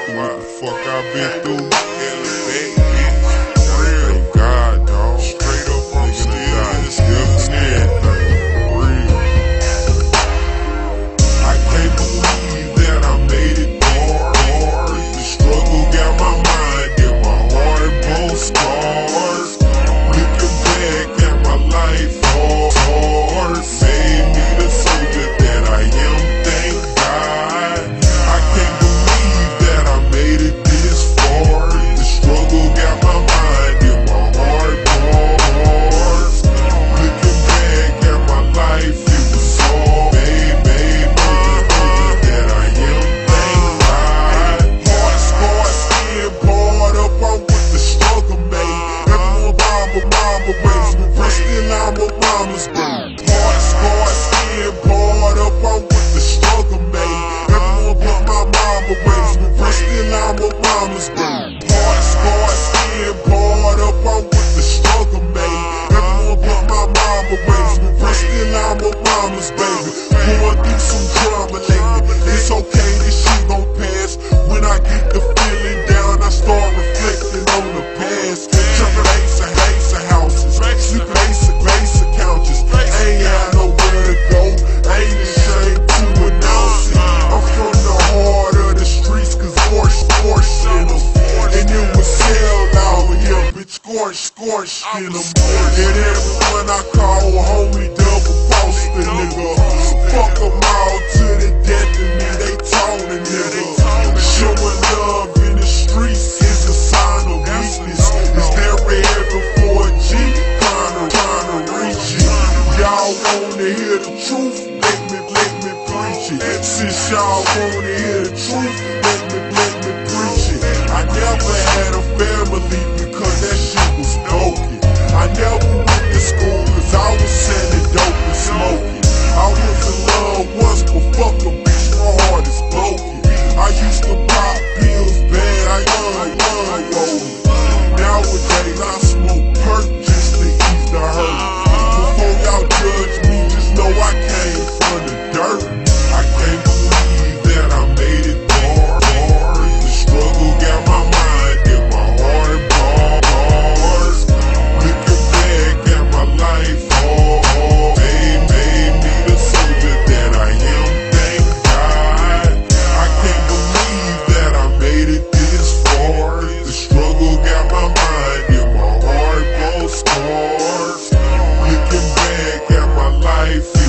through what the fuck I been through. Thank God, dog. Straight up, I'm still in real. I can't believe that I made it far. The struggle got my mind and my heart and both scars. Looking back at my life, hard made me the soldier that I am. Thank God. I can't believe that I made it this far. The struggle got my mind and my heart bars. Looking back at my life, it was all made that I am. Thank God. Hard scars, skin barred up on what the struggle made. Everyone mama raised me, but still I'm a mama's baby. Hard scars, skin barred up on what the struggle made. Everyone but my mama raised me, but still I'm a mama's baby. Hard scars, skin barred up on what the struggle made. Everyone but my mama raised me, but still I'm a mama's baby. Going through some drama lately, it's okay, this shit gon' pass. When I get the feeling down, I start reflecting on the past. Jumping ace of houses, sleeping ace of couches. Ain't had nowhere to go, ain't ashamed to announce it. I'm from the heart of the streets, cause scorch in them. And it was hell out here, bitch, scorch in them. And everyone I call a homie double boss the nigga. Fuck them all to the death of me, they taunting nigga. Showing love in the streets is a sign of weakness. Is there a heaven for a G? Trying to reach it. Y'all wanna hear the truth? Let me preach it. Since y'all wanna hear the truth, let me preach it. I never had a family because that shit was broken. I never went to school cause I was selling dope and smoking. I was in love once, but fuck a bitch, my heart is broken. I used to pop pills bad, I young rolling. Nowadays I smoke perk just to ease the hurt. Before y'all judge me, just know I came from the dirt. I can't believe that I made it far. The struggle got my mind and my heart bars. Looking back at my life, made me the soldier that I am. Thank God. I can't believe that I made it this far. The struggle got my mind and my heart both scars. Looking back at my life.